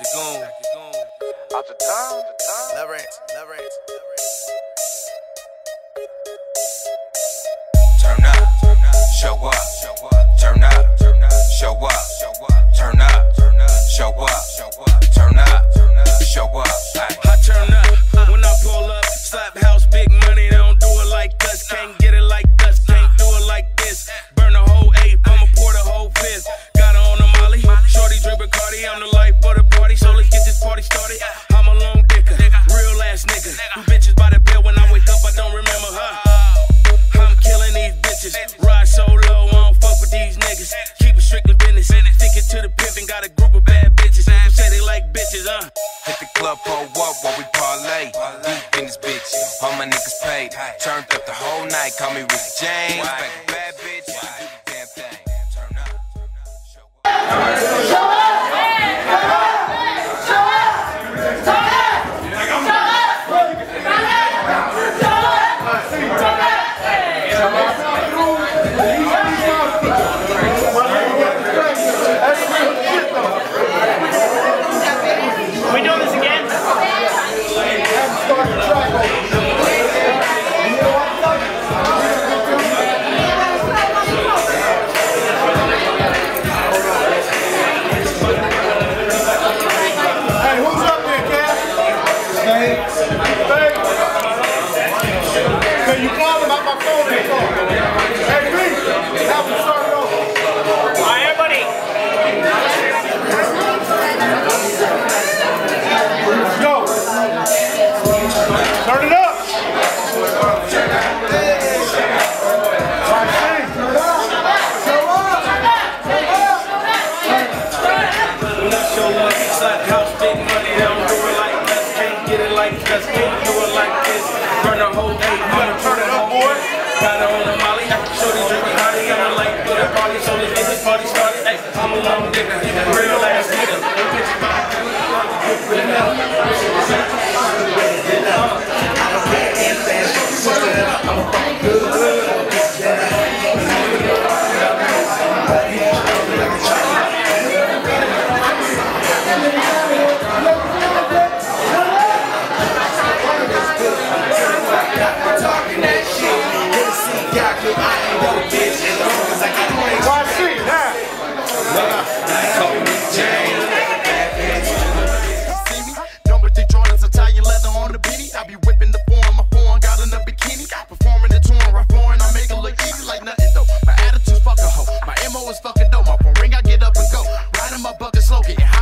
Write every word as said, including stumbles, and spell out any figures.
goon. Out the town, LoveRance, LoveRance. Turn up, show up, turn up, show up, turn up, show up, turn up, show up. I turn up when I pull up, slap house, big money. They don't do it like us, can't get it like us, can't do it like this. Burn a whole eighth, I'ma pour the whole fifth. Got her on the molly, shorty drink Bacardi. I'm the life of the party, so let's get this party started. I'm a lone dicker, real ass nigga. You bitches by the bed when I wake up, I don't remember her. I'm killing these bitches, ride so low, I don't fuck with these niggas. Keep it strictly business, sticking to the pimpin'. Got a group of bad bitches who say they like bitches, huh? Hit the club, pull up while we parlay. Deep in this bitch, all my niggas paid. Turned up the whole night, call me Rick James. Back a bad bitch, do the damn thing. Turn up, show up. We doing this again? Hey, who's up there, Cash? Hey. Hey. Can you call him out my phone and call? Hey, please. Have him start it over. All right, everybody. Go. Turn it up. When I show up, slap house, big money. They don't do it like us, can't get it like us, can't do it like this. Burn a whole eight, I'ma turn it up, boy. Got her on the molly, shorty drink Bacardi. I'm a light for the party, so let's get this party started. Hey, I'm a long dicker, real ass nigga. Fucking dope, my phone ring, I get up and go. Riding my bucket slow, getting high.